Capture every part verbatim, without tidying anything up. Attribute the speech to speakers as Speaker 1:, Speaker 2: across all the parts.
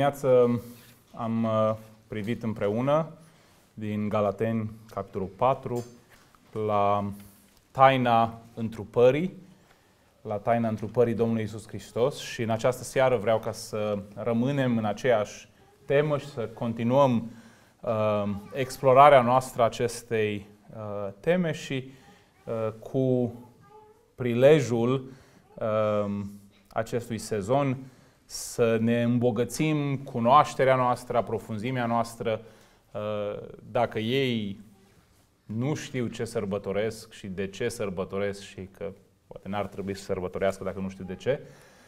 Speaker 1: dimineață am privit împreună din Galateni, capitolul patru, la taina întrupării, la taina întrupării Domnului Iisus Hristos și în această seară vreau ca să rămânem în aceeași temă și să continuăm uh, explorarea noastră acestei uh, teme și uh, cu prilejul uh, acestui sezon să ne îmbogățim cunoașterea noastră, aprofunzimea noastră. Dacă ei nu știu ce sărbătoresc și de ce sărbătoresc și că poate n-ar trebui să sărbătorească dacă nu știu de ce,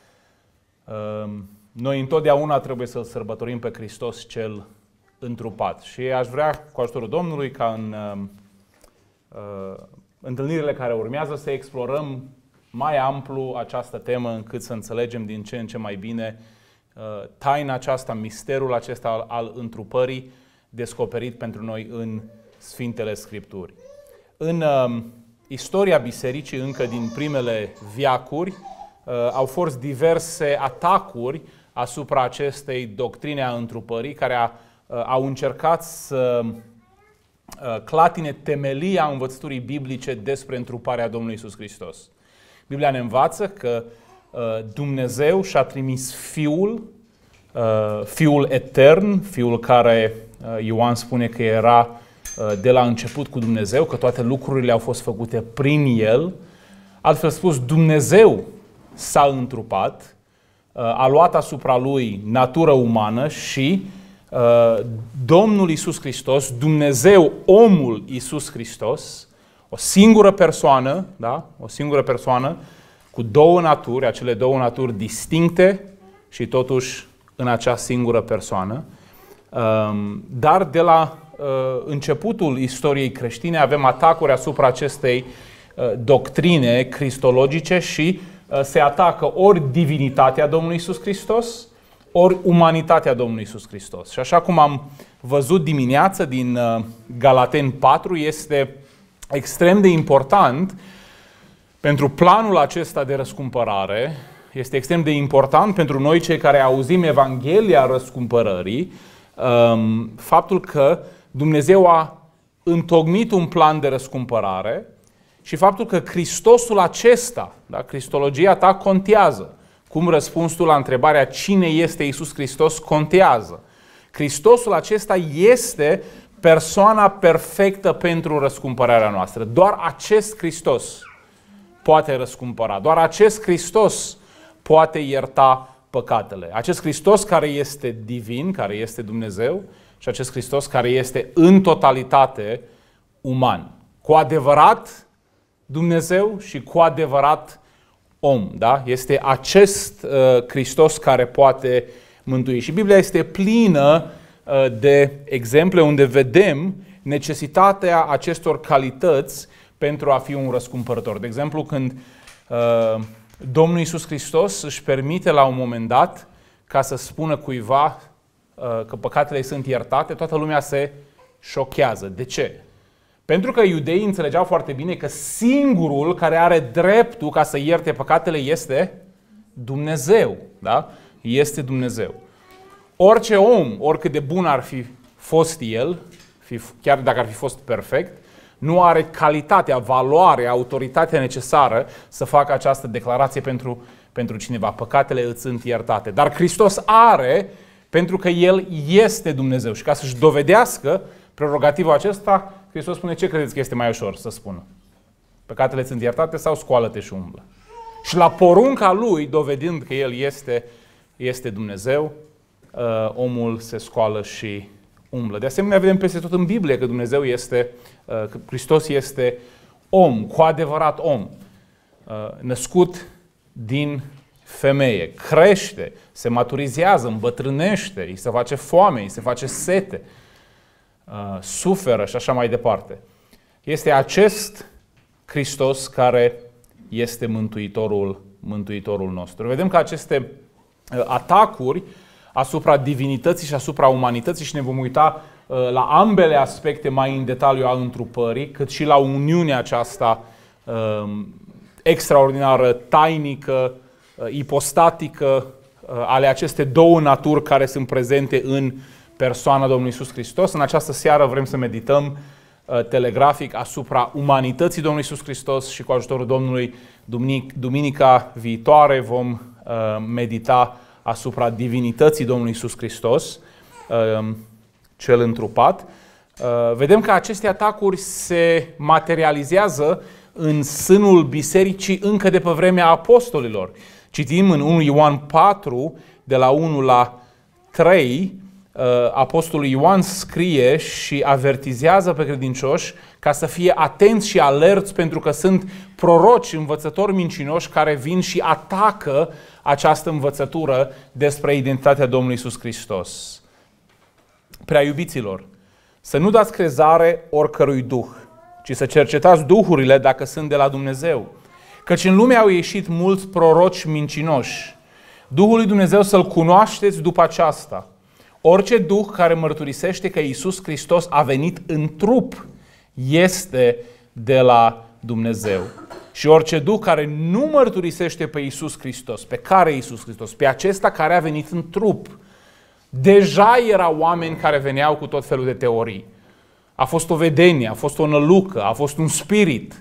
Speaker 1: noi întotdeauna trebuie să-L sărbătorim pe Hristos cel întrupat. Și aș vrea, cu ajutorul Domnului, ca în uh, întâlnirile care urmează să explorăm mai amplu această temă, încât să înțelegem din ce în ce mai bine uh, taina aceasta, misterul acesta al, al întrupării descoperit pentru noi în Sfintele Scripturi. În uh, istoria Bisericii, încă din primele veacuri, uh, au fost diverse atacuri asupra acestei doctrine a întrupării, care a, uh, au încercat să uh, clatine temelia învățăturii biblice despre întruparea Domnului Iisus Hristos. Biblia ne învață că uh, Dumnezeu și-a trimis Fiul, uh, Fiul etern, Fiul care uh, Ioan spune că era uh, de la început cu Dumnezeu, că toate lucrurile au fost făcute prin El. Altfel spus, Dumnezeu s-a întrupat, uh, a luat asupra Lui natură umană și uh, Domnul Iisus Hristos, Dumnezeu, omul Iisus Hristos, o singură persoană, da? O singură persoană cu două naturi, acele două naturi distincte și totuși în acea singură persoană. Dar de la începutul istoriei creștine avem atacuri asupra acestei doctrine cristologice și se atacă ori divinitatea Domnului Iisus Hristos, ori umanitatea Domnului Iisus Hristos. Și așa cum am văzut dimineață din Galateni patru, este extrem de important pentru planul acesta de răscumpărare, este extrem de important pentru noi cei care auzim Evanghelia răscumpărării, faptul că Dumnezeu a întocmit un plan de răscumpărare și faptul că Hristosul acesta, da, cristologia ta contează. Cum răspunzi tu la întrebarea cine este Iisus Hristos contează. Hristosul acesta este persoana perfectă pentru răscumpărarea noastră. Doar acest Hristos poate răscumpăra. Doar acest Hristos poate ierta păcatele. Acest Hristos care este divin, care este Dumnezeu și acest Hristos care este în totalitate uman. Cu adevărat Dumnezeu și cu adevărat om. Da? Este acest uh, Hristos care poate mântui. Și Biblia este plină de exemple unde vedem necesitatea acestor calități pentru a fi un răscumpărător. De exemplu, când uh, Domnul Iisus Hristos își permite la un moment dat ca să spună cuiva uh, că păcatele sunt iertate, toată lumea se șochează. De ce? Pentru că iudeii înțelegeau foarte bine că singurul care are dreptul ca să ierte păcatele este Dumnezeu. Da? Este Dumnezeu. Orice om, oricât de bun ar fi fost el, chiar dacă ar fi fost perfect, nu are calitatea, valoarea, autoritatea necesară să facă această declarație pentru, pentru cineva. Păcatele îți sunt iertate. Dar Hristos are, pentru că El este Dumnezeu. Și ca să-și dovedească prerogativul acesta, Hristos spune: ce credeți că este mai ușor să spună? Păcatele îți sunt iertate sau scoală-te și umblă? Și la porunca Lui, dovedind că El este, este Dumnezeu, Uh, omul se scoală și umblă. De asemenea, vedem peste tot în Biblie că Dumnezeu este, uh, că Hristos este om, cu adevărat om, uh, născut din femeie, crește, se maturizează, îmbătrânește, îi se face foame, îi se face sete, uh, suferă și așa mai departe. Este acest Hristos care este Mântuitorul, Mântuitorul nostru. Vedem că aceste uh, atacuri asupra divinității și asupra umanității și ne vom uita uh, la ambele aspecte mai în detaliu a întrupării, cât și la uniunea aceasta uh, extraordinară, tainică, uh, ipostatică, ale aceste două naturi care sunt prezente în persoana Domnului Iisus Hristos. În această seară vrem să medităm telegrafic asupra umanității Domnului Iisus Hristos și cu ajutorul Domnului duminica viitoare vom medita asupra divinității Domnului Iisus Hristos, cel întrupat. Vedem că aceste atacuri se materializează în sânul bisericii încă de pe vremea apostolilor. Citim în unu Ioan patru, de la unu la trei, apostolul Ioan scrie și avertizează pe credincioși ca să fie atenți și alerți, pentru că sunt proroci, învățători mincinoși care vin și atacă această învățătură despre identitatea Domnului Iisus Hristos. Prea iubiților, să nu dați crezare oricărui duh, ci să cercetați duhurile dacă sunt de la Dumnezeu. Căci în lume au ieșit mulți proroci mincinoși. Duhul lui Dumnezeu să-L cunoașteți după aceasta. Orice duh care mărturisește că Iisus Hristos a venit în trup este de la Dumnezeu. Și orice duh care nu mărturisește pe Iisus Hristos, pe care Iisus Hristos, pe acesta care a venit în trup. Deja erau oameni care veneau cu tot felul de teorii. A fost o vedenie, a fost o nălucă, a fost un spirit.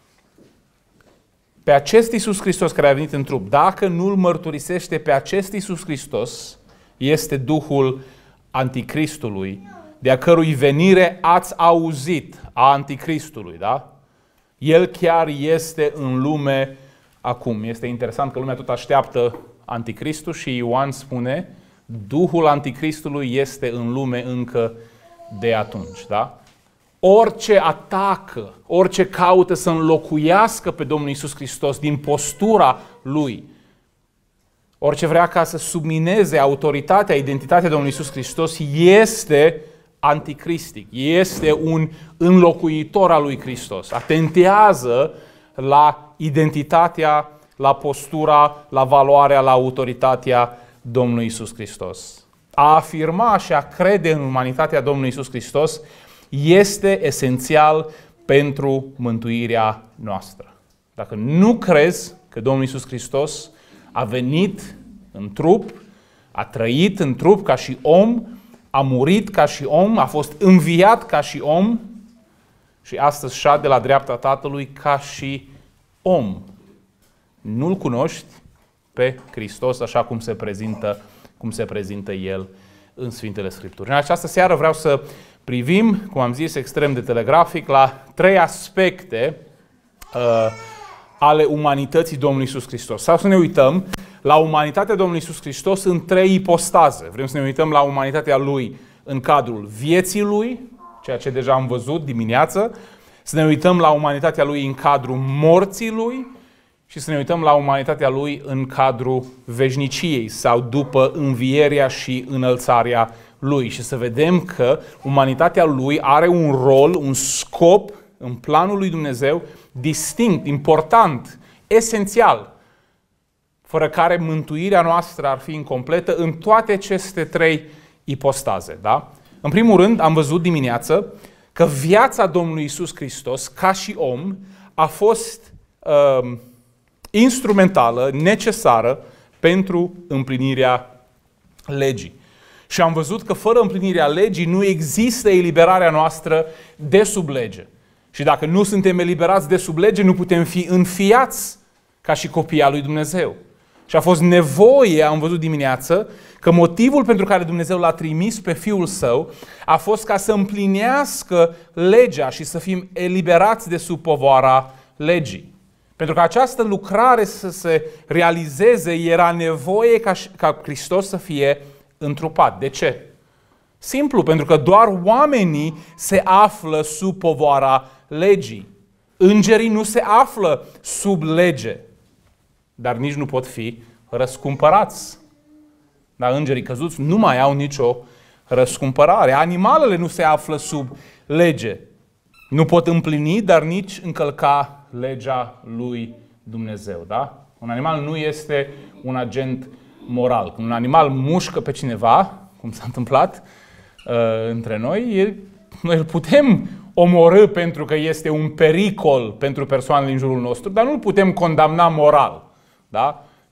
Speaker 1: Pe acest Iisus Hristos care a venit în trup, dacă nu-L mărturisește pe acest Iisus Hristos, este Duhul Anticristului, de-a cărui venire ați auzit, a Anticristului, da? El chiar este în lume acum. Este interesant că lumea tot așteaptă Anticristul și Ioan spune, Duhul Anticristului este în lume încă de atunci, da? Orice atacă, orice caută să înlocuiască pe Domnul Iisus Hristos din postura Lui, orice vrea ca să submineze autoritatea, identitatea Domnului Iisus Hristos, este anticristic, este un înlocuitor al lui Hristos. Atentează la identitatea, la postura, la valoarea, la autoritatea Domnului Iisus Hristos. A afirma și a crede în umanitatea Domnului Iisus Hristos este esențial pentru mântuirea noastră. Dacă nu crezi că Domnul Iisus Hristos a venit în trup, a trăit în trup ca și om, a murit ca și om, a fost înviat ca și om și astăzi șade la dreapta Tatălui ca și om, nu-L cunoști pe Hristos așa cum se prezintă, cum se prezintă El în Sfintele Scripturi. În această seară vreau să privim, cum am zis, extrem de telegrafic, la trei aspecte uh, ale umanității Domnului Iisus Hristos. Sau să ne uităm la umanitatea Domnului Iisus Hristos în trei ipostaze. Vrem să ne uităm la umanitatea Lui în cadrul vieții Lui, ceea ce deja am văzut dimineață, să ne uităm la umanitatea Lui în cadrul morții Lui și să ne uităm la umanitatea Lui în cadrul veșniciei sau după învierea și înălțarea Lui. Și să vedem că umanitatea Lui are un rol, un scop în planul lui Dumnezeu distinct, important, esențial, fără care mântuirea noastră ar fi incompletă în toate aceste trei ipostaze. Da? În primul rând, am văzut dimineață că viața Domnului Iisus Hristos, ca și om, a fost uh, instrumentală, necesară pentru împlinirea legii. Și am văzut că fără împlinirea legii nu există eliberarea noastră de sub lege. Și dacă nu suntem eliberați de sub lege, nu putem fi înfiați ca și copii al lui Dumnezeu. Și a fost nevoie, am văzut dimineață, că motivul pentru care Dumnezeu l-a trimis pe Fiul Său a fost ca să împlinească legea și să fim eliberați de sub povara legii. Pentru că această lucrare să se realizeze, era nevoie ca, ca Hristos să fie întrupat. De ce? Simplu, pentru că doar oamenii se află sub povara legii. Îngerii nu se află sub lege, dar nici nu pot fi răscumpărați. Dar îngerii căzuți nu mai au nicio răscumpărare. Animalele nu se află sub lege. Nu pot împlini, dar nici încălca legea lui Dumnezeu. Da? Un animal nu este un agent moral. Când un animal mușcă pe cineva, cum s-a întâmplat uh, între noi, el, noi îl putem omorî pentru că este un pericol pentru persoanele din jurul nostru, dar nu îl putem condamna moral. Da?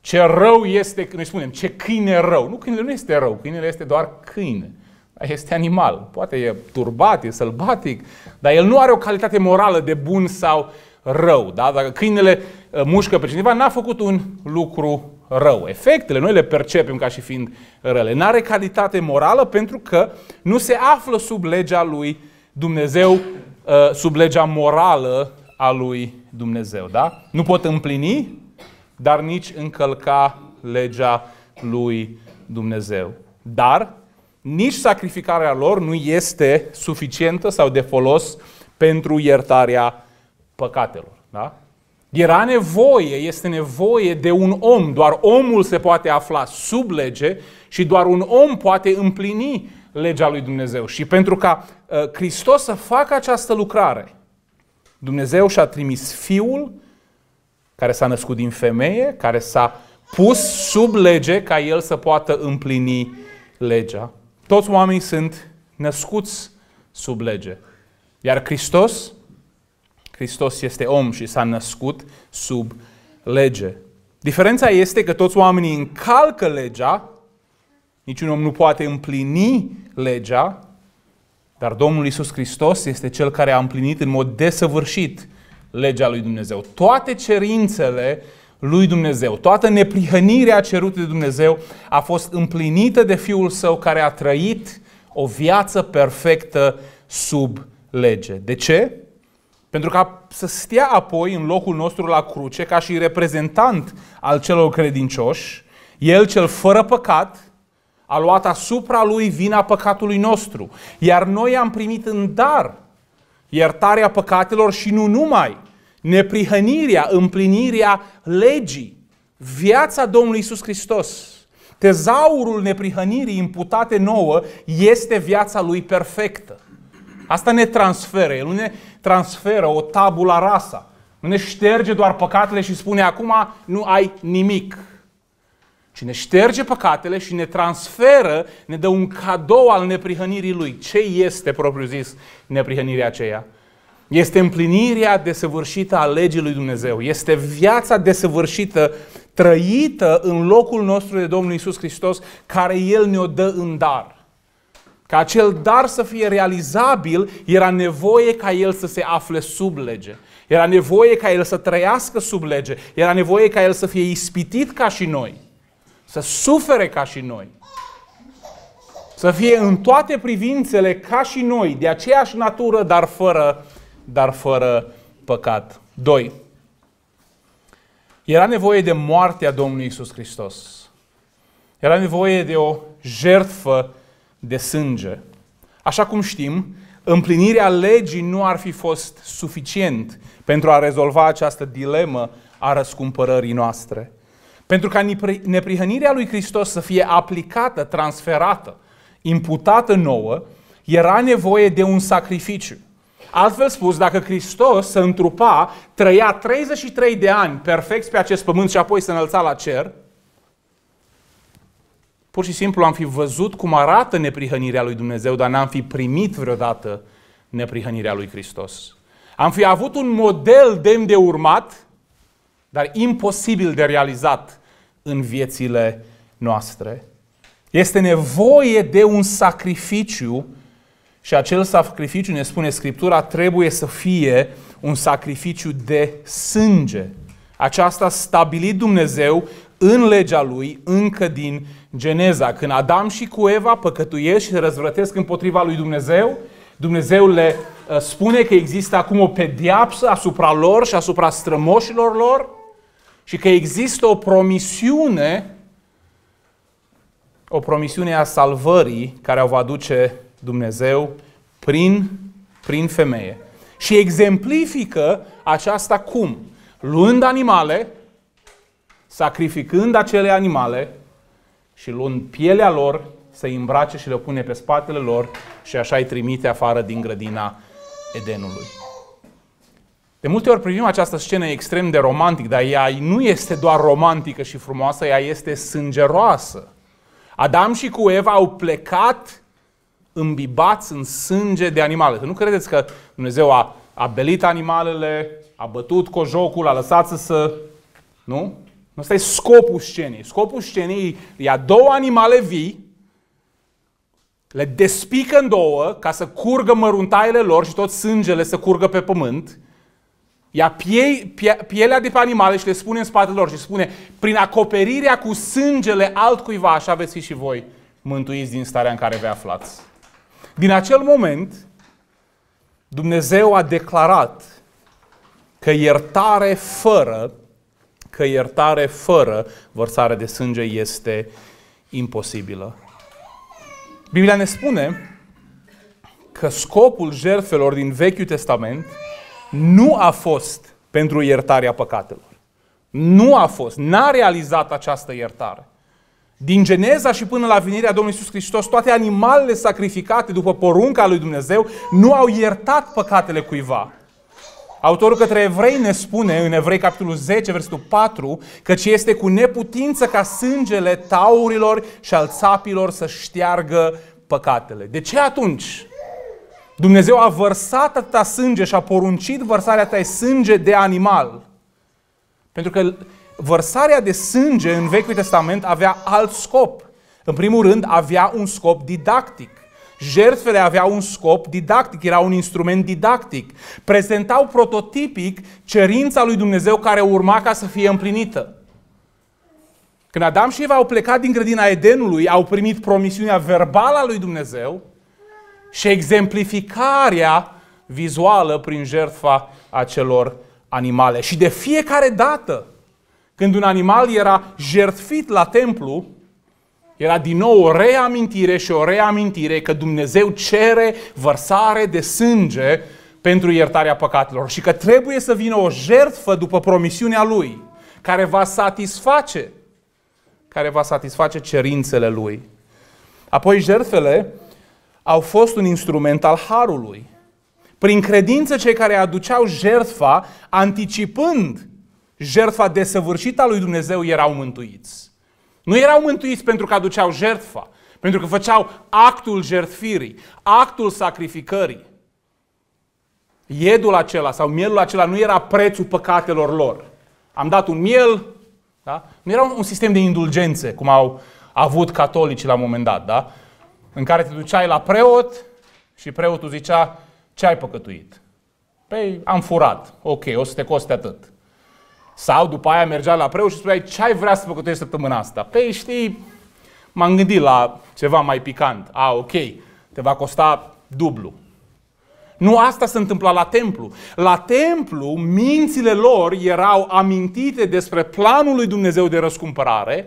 Speaker 1: Ce rău este, noi spunem, ce câine rău. Nu, câinele nu este rău, câinele este doar câine. Este animal. Poate e turbat, e sălbatic, dar el nu are o calitate morală de bun sau rău. Da? Dacă câinele mușcă pe cineva, n-a făcut un lucru rău. Efectele noi le percepem ca și fiind rele. N-are calitate morală pentru că nu se află sub legea lui Dumnezeu, sub legea morală a lui Dumnezeu. Da? Nu pot împlini, dar nici încălca legea lui Dumnezeu. Dar nici sacrificarea lor nu este suficientă sau de folos pentru iertarea păcatelor. Da? Era nevoie, este nevoie de un om. Doar omul se poate afla sub lege și doar un om poate împlini legea lui Dumnezeu. Și pentru ca uh, Hristos să facă această lucrare, Dumnezeu și-a trimis Fiul care s-a născut din femeie, care s-a pus sub lege ca El să poată împlini legea. Toți oamenii sunt născuți sub lege. Iar Hristos, Hristos este om și s-a născut sub lege. Diferența este că toți oamenii încalcă legea, niciun om nu poate împlini legea, dar Domnul Iisus Hristos este Cel care a împlinit în mod desăvârșit legea lui Dumnezeu. Toate cerințele lui Dumnezeu, toată neprihănirea cerută de Dumnezeu a fost împlinită de Fiul Său care a trăit o viață perfectă sub lege. De ce? Pentru ca să stea apoi în locul nostru la cruce ca și reprezentant al celor credincioși, El cel fără păcat a luat asupra Lui vina păcatului nostru, iar noi am primit în dar iertarea păcatelor și nu numai, neprihănirea, împlinirea legii, viața Domnului Iisus Hristos. Tezaurul neprihănirii imputate nouă este viața Lui perfectă. Asta ne transferă, El nu ne transferă o tabula rasa. Nu ne șterge doar păcatele și spune acum nu ai nimic. Ci ne șterge păcatele și ne transferă, ne dă un cadou al neprihănirii Lui. Ce este, propriu zis, neprihănirea aceea? Este împlinirea desăvârșită a legii lui Dumnezeu. Este viața desăvârșită, trăită în locul nostru de Domnul Iisus Hristos, care El ne-o dă în dar. Ca acel dar să fie realizabil, era nevoie ca El să se afle sub lege. Era nevoie ca El să trăiască sub lege. Era nevoie ca El să fie ispitit ca și noi. Să sufere ca și noi. Să fie în toate privințele ca și noi, de aceeași natură, dar fără, dar fără păcat. Doi. Era nevoie de moartea Domnului Iisus Hristos. Era nevoie de o jertfă de sânge. Așa cum știm, împlinirea legii nu ar fi fost suficient pentru a rezolva această dilemă a răscumpărării noastre. Pentru ca neprihănirea lui Hristos să fie aplicată, transferată, imputată nouă, era nevoie de un sacrificiu. Altfel spus, dacă Hristos se întrupa, trăia treizeci și trei de ani perfect pe acest pământ și apoi se înălța la cer, pur și simplu am fi văzut cum arată neprihănirea lui Dumnezeu, dar n-am fi primit vreodată neprihănirea lui Hristos. Am fi avut un model demn de urmat, dar imposibil de realizat în viețile noastre. Este nevoie de un sacrificiu și acel sacrificiu, ne spune Scriptura, trebuie să fie un sacrificiu de sânge. Aceasta a stabilit Dumnezeu în legea Lui încă din Geneza. Când Adam și cu Eva păcătuiesc și se răzvrătesc împotriva lui Dumnezeu, Dumnezeu le spune că există acum o pedeapsă asupra lor și asupra strămoșilor lor și că există o promisiune, o promisiune a salvării care o va aduce Dumnezeu prin, prin femeie. Și exemplifică aceasta cum? Luând animale, sacrificând acele animale și luând pielea lor, să-i îmbrace și le pune pe spatele lor și așa îi trimite afară din grădina Edenului. De multe ori privim această scenă extrem de romantică, dar ea nu este doar romantică și frumoasă, ea este sângeroasă. Adam și cu Eva au plecat îmbibați în sânge de animale. Să nu credeți că Dumnezeu a, a belit animalele, a bătut cojocul, a lăsat să... Nu? Ăsta e scopul scenei. Scopul scenei ia două animale vii, le despică în două ca să curgă măruntaiele lor și tot sângele să curgă pe pământ. Ia pie, pie, pielea de pe animale și le spune în spatele lor și spune: prin acoperirea cu sângele altcuiva, așa veți fi și voi mântuiți din starea în care vă aflați. Din acel moment, Dumnezeu a declarat că iertare fără, că iertare fără vărsare de sânge este imposibilă. Biblia ne spune că scopul jertfelor din Vechiul Testament nu a fost pentru iertarea păcatelor. Nu a fost, n-a realizat această iertare. Din Geneza și până la venirea Domnului Iisus Hristos, toate animalele sacrificate după porunca lui Dumnezeu nu au iertat păcatele cuiva. Autorul către evrei ne spune, în Evrei capitolul zece, versetul patru, căci este cu neputință ca sângele taurilor și al țapilor să șteargă păcatele. De ce atunci Dumnezeu a vărsat atâta sânge și a poruncit vărsarea atâta sânge de animal? Pentru că vărsarea de sânge în Vechiul Testament avea alt scop. În primul rând, avea un scop didactic. Jertfele aveau un scop didactic, era un instrument didactic. Prezentau prototipic cerința lui Dumnezeu care urma ca să fie împlinită. Când Adam și Eva au plecat din grădina Edenului, au primit promisiunea verbală a lui Dumnezeu și exemplificarea vizuală prin jertfa acelor animale. Și de fiecare dată când un animal era jertfit la templu, era din nou o reamintire și o reamintire că Dumnezeu cere vărsare de sânge pentru iertarea păcatelor și că trebuie să vină o jertfă după promisiunea Lui, care va satisface, care va satisface cerințele Lui. Apoi jertfele au fost un instrument al harului. Prin credință, cei care aduceau jertfa, anticipând jertfa desăvârșită a lui Dumnezeu, erau mântuiți. Nu erau mântuiți pentru că aduceau jertfa, pentru că făceau actul jertfirii, actul sacrificării. Iedul acela sau mielul acela nu era prețul păcatelor lor. Am dat un miel, da? Nu era un sistem de indulgențe, cum au avut catolicii la un moment dat, da? În care te duceai la preot și preotul zicea: ce ai păcătuit? Păi, am furat. Ok, o să te coste atât. Sau după aia mergea la preot și spuneai: ce ai vrea să păcătuiești săptămâna asta? Păi știi, m-am gândit la ceva mai picant. A, ok, te va costa dublu. Nu asta se întâmpla la templu. La templu, mințile lor erau amintite despre planul lui Dumnezeu de răscumpărare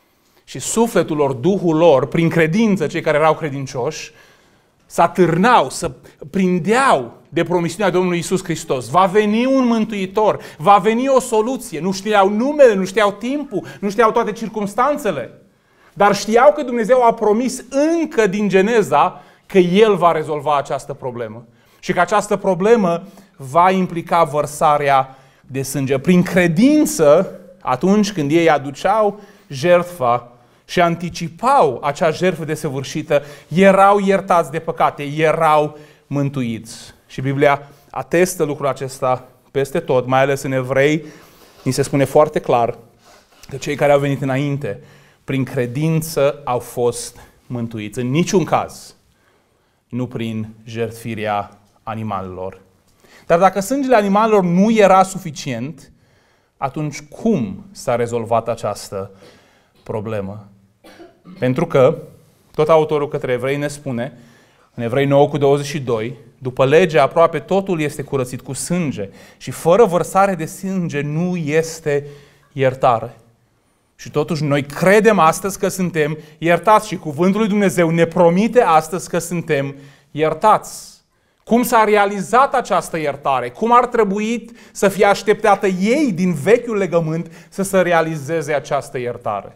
Speaker 1: și sufletul lor, Duhul lor, prin credință, cei care erau credincioși, se atârnau, se prindeau de promisiunea Domnului Iisus Hristos. Va veni un mântuitor, va veni o soluție. Nu știau numele, nu știau timpul, nu știau toate circumstanțele. Dar știau că Dumnezeu a promis încă din Geneza că El va rezolva această problemă. Și că această problemă va implica vărsarea de sânge. Prin credință, atunci când ei aduceau jertfa și anticipau acea jertfă desăvârșită, erau iertați de păcate, erau mântuiți. Și Biblia atestă lucrul acesta peste tot, mai ales în Evrei, ni se spune foarte clar că cei care au venit înainte, prin credință au fost mântuiți. În niciun caz, nu prin jertfirea animalelor. Dar dacă sângele animalelor nu era suficient, atunci cum s-a rezolvat această problemă? Pentru că, tot autorul către Evrei ne spune, în Evrei nouă cu douăzeci și doi, după lege aproape totul este curățit cu sânge și fără vărsare de sânge nu este iertare. Și totuși noi credem astăzi că suntem iertați și cuvântul lui Dumnezeu ne promite astăzi că suntem iertați. Cum s-a realizat această iertare? Cum ar trebui să fie așteptată ei din vechiul legământ să se realizeze această iertare?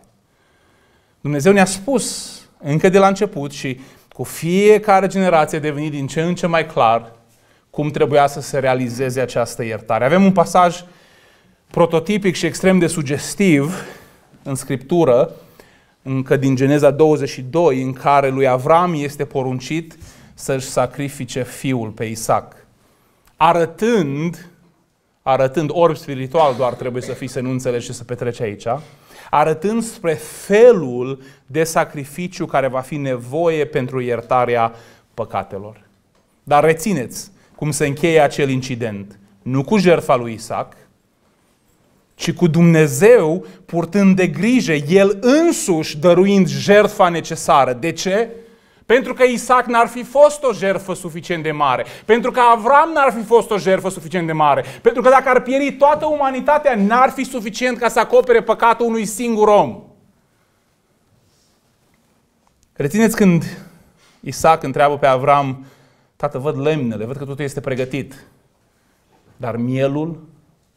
Speaker 1: Dumnezeu ne-a spus încă de la început și cu fiecare generație a devenit din ce în ce mai clar cum trebuia să se realizeze această iertare. Avem un pasaj prototipic și extrem de sugestiv în Scriptură, încă din Geneza douăzeci și doi, în care lui Avram este poruncit să-și sacrifice fiul pe Isaac, arătând, arătând, orb spiritual doar trebuie să fii, să nu înțelegi ce se petrece aici, arătând spre felul de sacrificiu care va fi nevoie pentru iertarea păcatelor. Dar rețineți cum se încheie acel incident. Nu cu jertfa lui Isaac, ci cu Dumnezeu purtând de grijă, El însuși dăruind jertfa necesară. De ce? Pentru că Isaac n-ar fi fost o jertfă suficient de mare. Pentru că Avram n-ar fi fost o jertfă suficient de mare. Pentru că dacă ar pieri toată umanitatea, n-ar fi suficient ca să acopere păcatul unui singur om. Rețineți când Isaac întreabă pe Avram: tată, văd lemnele, văd că totul este pregătit, dar mielul?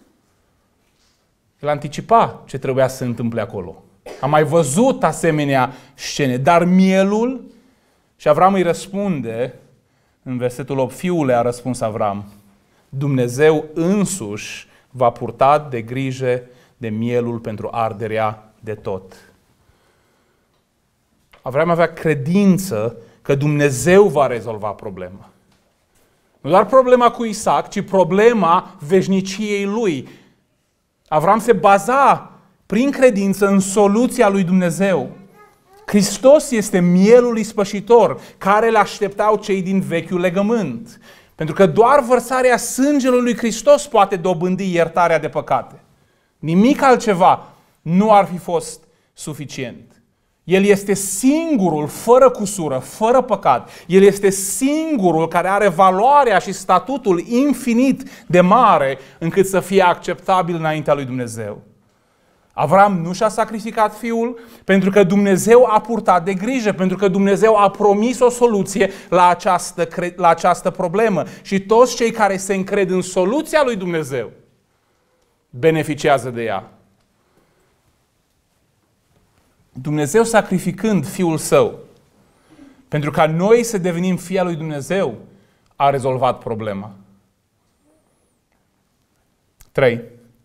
Speaker 1: El anticipa ce trebuia să se întâmple acolo. Am mai văzut asemenea scene, dar mielul? Și Avram îi răspunde, în versetul opt, fiule, a răspuns Avram, Dumnezeu însuși va purta de grijă de mielul pentru arderea de tot. Avram avea credință că Dumnezeu va rezolva problema. Nu doar problema cu Isaac, ci problema veșniciei lui. Avram se baza prin credință în soluția lui Dumnezeu. Hristos este mielul ispășitor care îl așteptau cei din vechiul legământ. Pentru că doar vărsarea sângelui lui Hristos poate dobândi iertarea de păcate. Nimic altceva nu ar fi fost suficient. El este singurul, fără cusură, fără păcat. El este singurul care are valoarea și statutul infinit de mare încât să fie acceptabil înaintea lui Dumnezeu. Avram nu și-a sacrificat fiul pentru că Dumnezeu a purtat de grijă, pentru că Dumnezeu a promis o soluție la această, la această problemă. Și toți cei care se încred în soluția lui Dumnezeu beneficiază de ea. Dumnezeu sacrificând Fiul Său pentru ca noi să devenim fii al lui Dumnezeu, a rezolvat problema. trei.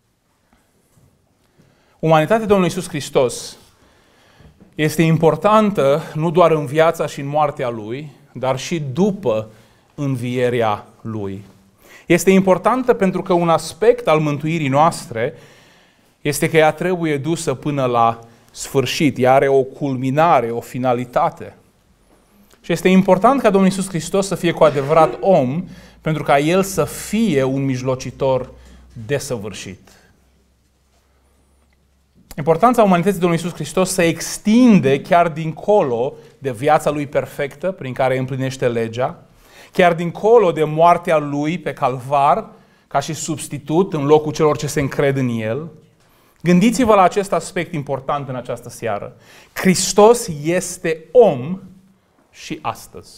Speaker 1: Umanitatea Domnului Iisus Hristos este importantă nu doar în viața și în moartea Lui, dar și după învierea Lui. Este importantă pentru că un aspect al mântuirii noastre este că ea trebuie dusă până la sfârșit. Ea are o culminare, o finalitate. Și este important ca Domnul Iisus Hristos să fie cu adevărat om, pentru ca El să fie un mijlocitor desăvârșit. Importanța umanității Domnului Iisus Hristos se extinde chiar dincolo de viața Lui perfectă, prin care împlinește legea, chiar dincolo de moartea Lui pe calvar, ca și substitut în locul celor ce se încred în El. Gândiți-vă la acest aspect important în această seară. Hristos este om și astăzi.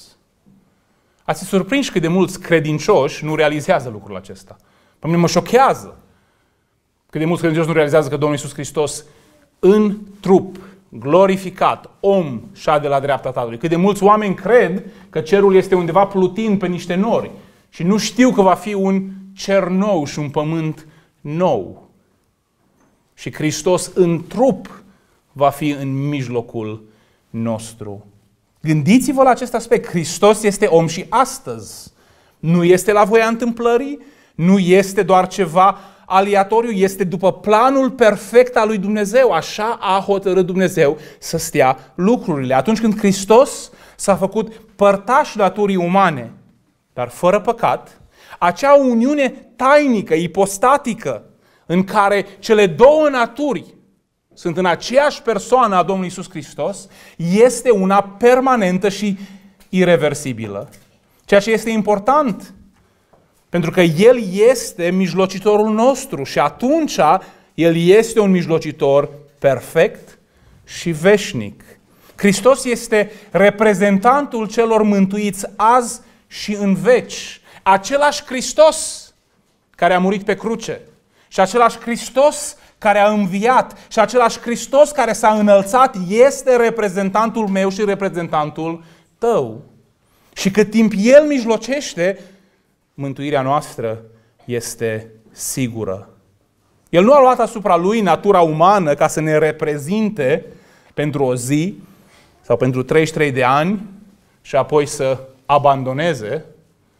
Speaker 1: Ați fi surprinși cât de mulți credincioși nu realizează lucrul acesta. Pe mine mă șochează cât de mulți credincioși nu realizează că Domnul Iisus Hristos în trup, glorificat, om, șade la dreapta Tatălui. Cât de mulți oameni cred că cerul este undeva plutind pe niște nori și nu știu că va fi un cer nou și un pământ nou. Și Hristos în trup va fi în mijlocul nostru. Gândiți-vă la acest aspect. Hristos este om și astăzi. Nu este la voia întâmplării, nu este doar ceva aleatoriu, este după planul perfect al lui Dumnezeu. Așa a hotărât Dumnezeu să stea lucrurile. Atunci când Hristos s-a făcut părtaș naturii umane, dar fără păcat, acea uniune tainică, ipostatică, în care cele două naturi sunt în aceeași persoană a Domnului Iisus Hristos, este una permanentă și ireversibilă. Ceea ce este important, pentru că El este mijlocitorul nostru și atunci El este un mijlocitor perfect și veșnic. Hristos este reprezentantul celor mântuiți azi și în veci. Același Hristos care a murit pe cruce și același Hristos care a înviat și același Hristos care s-a înălțat este reprezentantul meu și reprezentantul tău. Și cât timp El mijlocește, mântuirea noastră este sigură. El nu a luat asupra Lui natura umană ca să ne reprezinte pentru o zi sau pentru treizeci și trei de ani și apoi să abandoneze,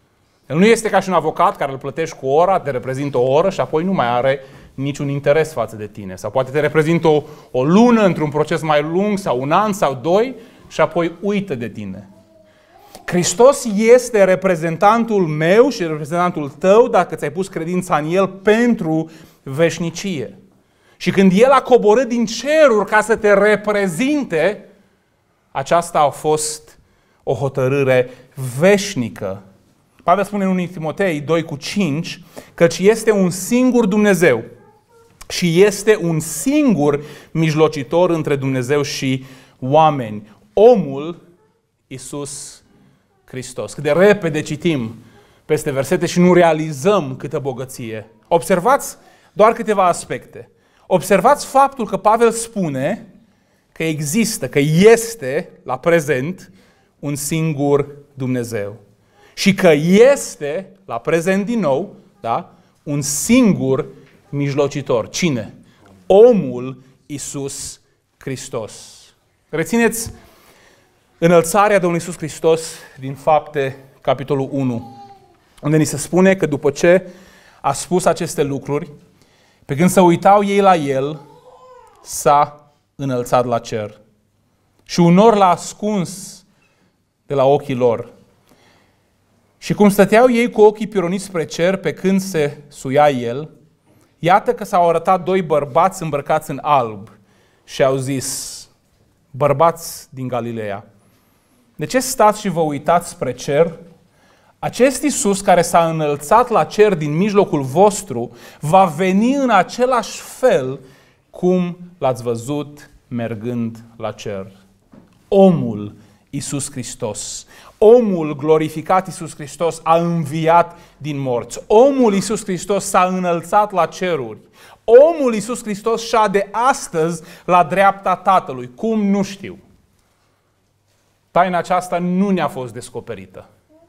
Speaker 1: El nu este ca și un avocat care îl plătești cu o oră, te reprezintă o oră și apoi nu mai are niciun interes față de tine. Sau poate te reprezintă o, o lună într-un proces mai lung sau un an sau doi și apoi uită de tine. Hristos este reprezentantul meu și reprezentantul tău dacă ți-ai pus credința în El pentru veșnicie. Și când El a coborât din ceruri ca să te reprezinte, aceasta a fost o hotărâre veșnică. Pavel spune în întâi Timotei doi cu cinci, căci este un singur Dumnezeu și este un singur mijlocitor între Dumnezeu și oameni, omul Iisus Hristos. Cât de repede citim peste versete și nu realizăm câtă bogăție. Observați doar câteva aspecte. Observați faptul că Pavel spune că există, că este la prezent un singur Dumnezeu. Și că este, la prezent din nou, da, un singur mijlocitor. Cine? Omul Iisus Hristos. Rețineți înălțarea Domnului Iisus Hristos din Fapte, capitolul unu, unde ni se spune că după ce a spus aceste lucruri, pe când se uitau ei la El, s-a înălțat la cer. Și un nor l-a ascuns de la ochii lor. Și cum stăteau ei cu ochii pironiți spre cer pe când se suia El, iată că s-au arătat doi bărbați îmbrăcați în alb și au zis, bărbați din Galileea, de ce stați și vă uitați spre cer? Acest Iisus care s-a înălțat la cer din mijlocul vostru va veni în același fel cum l-ați văzut mergând la cer. Omul Iisus Hristos, omul glorificat Iisus Hristos a înviat din morți. Omul Iisus Hristos s-a înălțat la ceruri. Omul Iisus Hristos șade astăzi la dreapta Tatălui. Cum? Nu știu. Taina aceasta nu ne-a fost descoperită.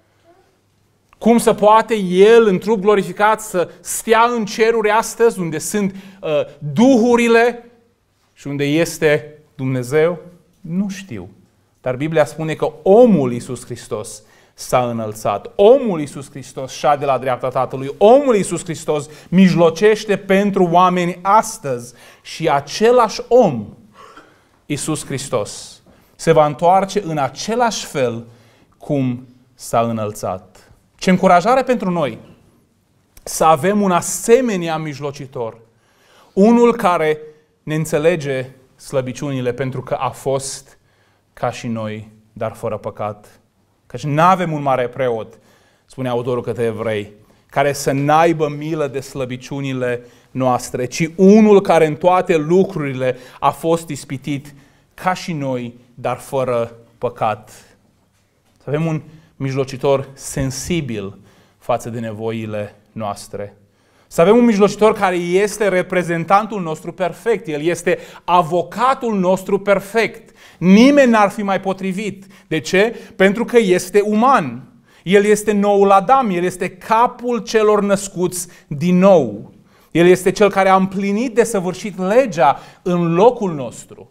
Speaker 1: Cum se poate El, în trup glorificat, să stea în ceruri astăzi, unde sunt uh, duhurile și unde este Dumnezeu? Nu știu. Dar Biblia spune că omul Iisus Hristos s-a înălțat. Omul Iisus Hristos șade la dreapta Tatălui. Omul Iisus Hristos mijlocește pentru oameni astăzi. Și același om, Iisus Hristos, se va întoarce în același fel cum s-a înălțat. Ce încurajare pentru noi să avem un asemenea mijlocitor. Unul care ne înțelege slăbiciunile pentru că a fost ca și noi, dar fără păcat. Căci n-avem un mare preot, spune autorul către evrei, care să n-aibă milă de slăbiciunile noastre, ci unul care în toate lucrurile a fost ispitit ca și noi, dar fără păcat. Să avem un mijlocitor sensibil față de nevoile noastre. Să avem un mijlocitor care este reprezentantul nostru perfect. El este avocatul nostru perfect. Nimeni n-ar fi mai potrivit. De ce? Pentru că este uman. El este noul Adam. El este capul celor născuți din nou. El este cel care a împlinit desăvârșit legea în locul nostru.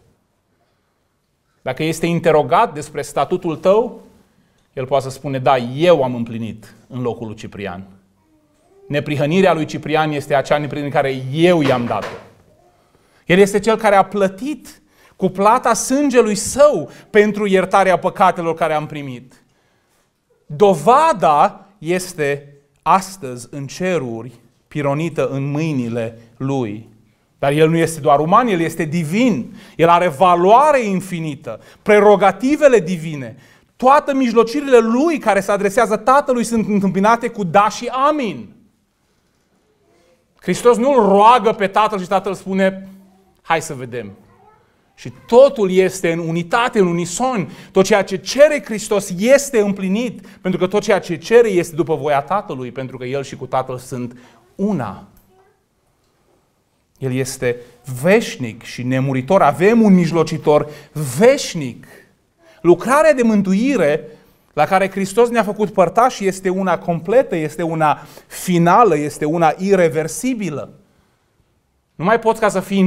Speaker 1: Dacă este interogat despre statutul tău, el poate să spune, da, eu am împlinit în locul lui Ciprian. Neprihănirea lui Ciprian este acea neprihănire care eu i-am dat-o. El este cel care a plătit cu plata sângelui său pentru iertarea păcatelor care am primit. Dovada este astăzi în ceruri, pironită în mâinile lui. Dar el nu este doar uman, el este divin. El are valoare infinită, prerogativele divine. Toate mijlocirile lui care se adresează Tatălui sunt întâmpinate cu da și amin. Hristos nu îl roagă pe Tatăl și Tatăl spune, hai să vedem. Și totul este în unitate, în unison. Tot ceea ce cere Hristos este împlinit, pentru că tot ceea ce cere este după voia Tatălui, pentru că El și cu Tatăl sunt una. El este veșnic și nemuritor. Avem un mijlocitor veșnic. Lucrarea de mântuire la care Hristos ne-a făcut părtași este una completă, este una finală, este una ireversibilă. Nu mai poți ca să fii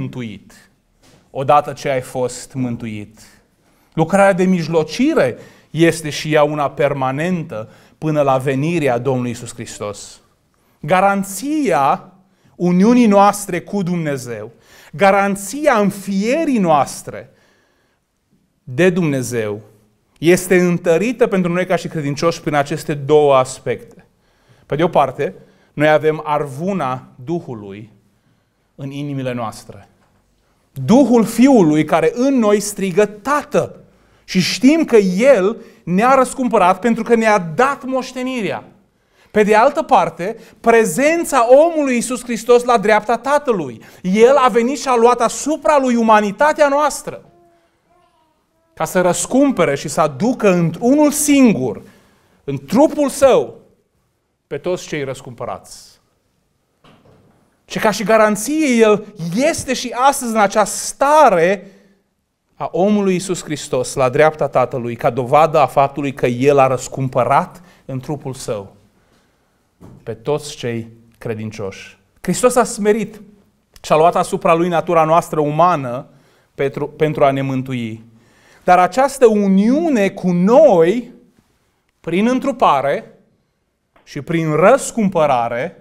Speaker 1: nemântuit odată ce ai fost mântuit. Lucrarea de mijlocire este și ea una permanentă până la venirea Domnului Iisus Hristos. Garanția uniunii noastre cu Dumnezeu, garanția înfierii noastre de Dumnezeu este întărită pentru noi ca și credincioși prin aceste două aspecte. Pe de o parte, noi avem arvuna Duhului în inimile noastre. Duhul Fiului care în noi strigă Tată. Și știm că El ne-a răscumpărat pentru că ne-a dat moștenirea. Pe de altă parte, prezența omului Iisus Hristos la dreapta Tatălui. El a venit și a luat asupra Lui umanitatea noastră ca să răscumpere și să aducă într-unul singur, în trupul Său, pe toți cei răscumpărați. Și ca și garanție, El este și astăzi în acea stare a omului Iisus Hristos la dreapta Tatălui, ca dovadă a faptului că El a răscumpărat în trupul Său pe toți cei credincioși. Hristos a smerit și a luat asupra Lui natura noastră umană pentru, pentru a ne mântui. Dar această uniune cu noi, prin întrupare și prin răscumpărare,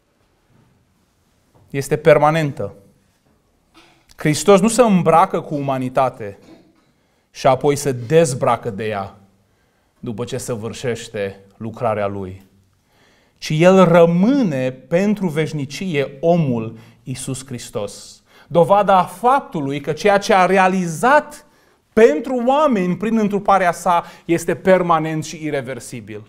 Speaker 1: este permanentă. Hristos nu se îmbracă cu umanitate și apoi se dezbracă de ea după ce săvârșește lucrarea Lui, ci El rămâne pentru veșnicie omul Iisus Hristos. Dovada faptului că ceea ce a realizat pentru oameni prin întruparea Sa este permanent și ireversibil.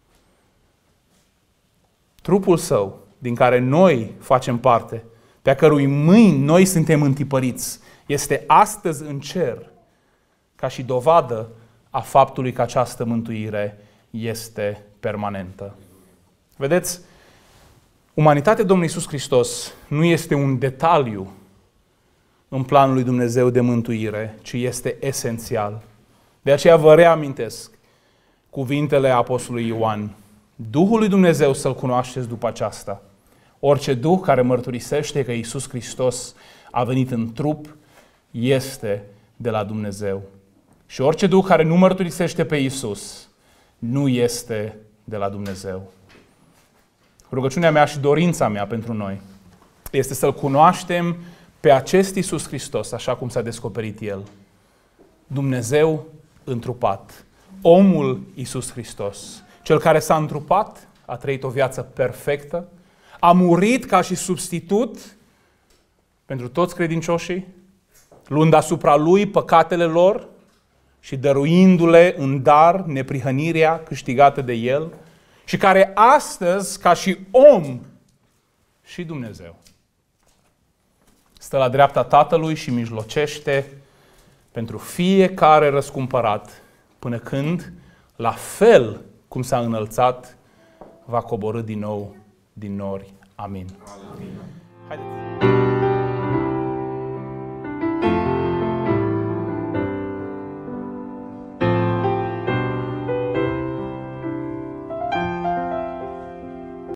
Speaker 1: Trupul Său, din care noi facem parte, pe a cărui mâini noi suntem întipăriți, este astăzi în cer, ca și dovadă a faptului că această mântuire este permanentă. Vedeți, umanitatea Domnului Iisus Hristos nu este un detaliu în planul lui Dumnezeu de mântuire, ci este esențial. De aceea vă reamintesc cuvintele Apostolului Ioan. Duhul lui Dumnezeu să-L cunoașteți după aceasta. Orice duh care mărturisește că Iisus Hristos a venit în trup este de la Dumnezeu. Și orice duh care nu mărturisește pe Iisus nu este de la Dumnezeu. Rugăciunea mea și dorința mea pentru noi este să-L cunoaștem pe acest Iisus Hristos, așa cum s-a descoperit El. Dumnezeu întrupat. Omul Iisus Hristos. Cel care s-a întrupat, a trăit o viață perfectă, a murit ca și substitut pentru toți credincioșii, luând asupra Lui păcatele lor și dăruindu-le în dar neprihănirea câștigată de El, și care astăzi, ca și om și Dumnezeu, stă la dreapta Tatălui și mijlocește pentru fiecare răscumpărat, până când, la fel cum s-a înălțat, va coborî din nou din nori. Amin. Amin. Haideți.